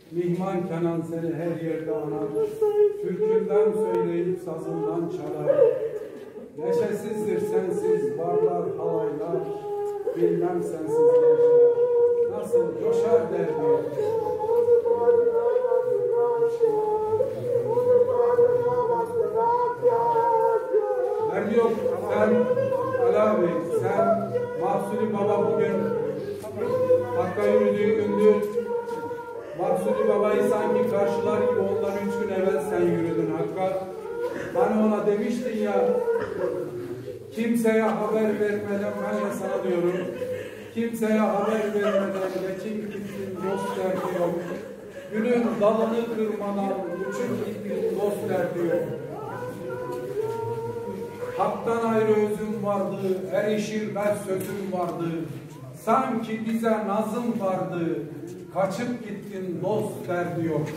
Mihman Kenan seni her yerde anar, türkünden söyleyip sazından çalar. Neşesizdir sensiz varlar halaylar, bilmem sensiz gençler nasıl coşar derdi. Ben yok, sen Ali abi, sen Mahsuni Baba bugün Hakk'a yürüdüğü gündür. Mahsuni Baba'yı sanki karşılar gibi ondan 3 gün evvel sen yürüdün Hakk'a. Hani ona demiştin ya, kimseye haber vermeden, ben de sana diyorum, kimseye haber vermeden geçip gittin dost derdi yok. Günün dalını kırmadan uçup gittin dost derdi yok. Hak'tan ayrı özüm vardı, erişilmez sözüm vardı. Sanki bize nazım vardı, kaçıp gittin dost derdi yok.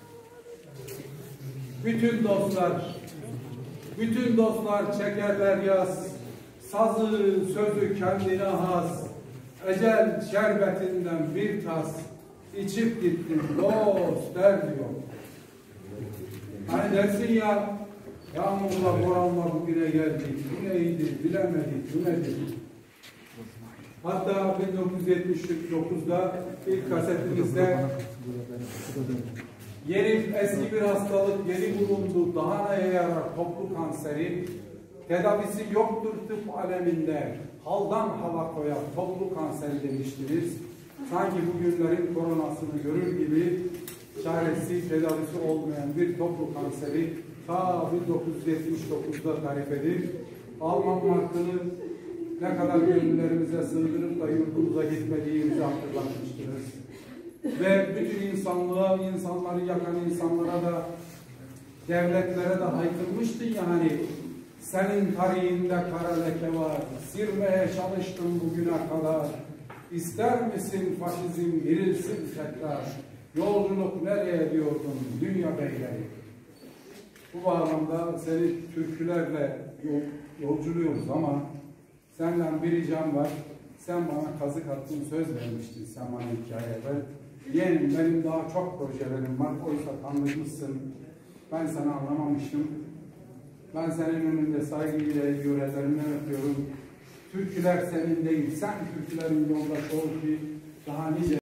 Bütün dostlar çekerler yaz, sazı sözü kendine has. Ecel şerbetinden bir tas, içip gittin dost derdi yok. Hani dersin ya, yağmurla boranla bugüne geldik, bu neydi bilemedik, bu nedir? Hatta 1979'da ilk kasetimizde eski bir hastalık yeni bulundu, daha neye yarar toplu kanseri, tedavisi yoktur tıp aleminde, haldan hala koyar toplu kanseri demiştiniz. Sanki bugünlerin koronasını görür gibi çaresi, tedavisi olmayan bir toplu kanseri ta 1979'da tarif edip Alman markını ne kadar gönüllerimize sığdırıp da yurdumuza gitmediğimizi hatırlatmıştınız. Ve bütün insanlığa, insanları yakan insanlara da, devletlere de haykırmıştın ya hani, senin tarihinde kara leke var, silmeye çalıştım bugüne kadar. İster misin faşizm girilsin tekrar, yolculuk nereye diyordun dünya beyleri. Bu bağlamda seni türkülerle yolculuyoruz ama senden bir ricam var. Sen bana kazık attın, söz vermiştin sen bana hikayede. Yeğenim benim daha çok projelerim var, oysa tanımışsın. Ben sana anlamamıştım. Ben senin önünde saygıyla yörelerinden öpüyorum. Türküler senin değil, sen türkülerin yoldaşı ol ki daha nice